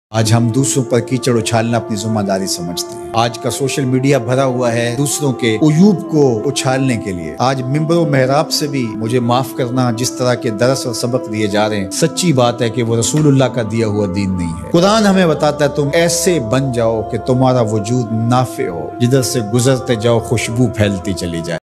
आज हम दूसरों पर कीचड़ उछालना अपनी जिम्मेदारी समझते हैं। आज का सोशल मीडिया भरा हुआ है दूसरों के उयूब को उछालने के लिए। आज मिंबर व मेहराब से भी मुझे माफ करना जिस तरह के दरस और सबक दिए जा रहे हैं, सच्ची बात है कि वो रसूलुल्लाह का दिया हुआ दीन नहीं है। कुरान हमें बताता है तुम ऐसे बन जाओ कि तुम्हारा वजूद नाफे हो, जिधर से गुजरते जाओ खुशबू फैलती चली जाए।